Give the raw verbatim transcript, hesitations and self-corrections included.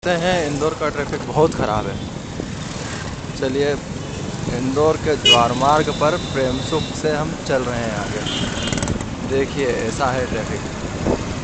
सकते हैं इंदौर का ट्रैफिक बहुत ख़राब है। चलिए इंदौर के द्वार मार्ग पर प्रेम सुख से हम चल रहे हैं आगे। देखिए ऐसा है ट्रैफिक।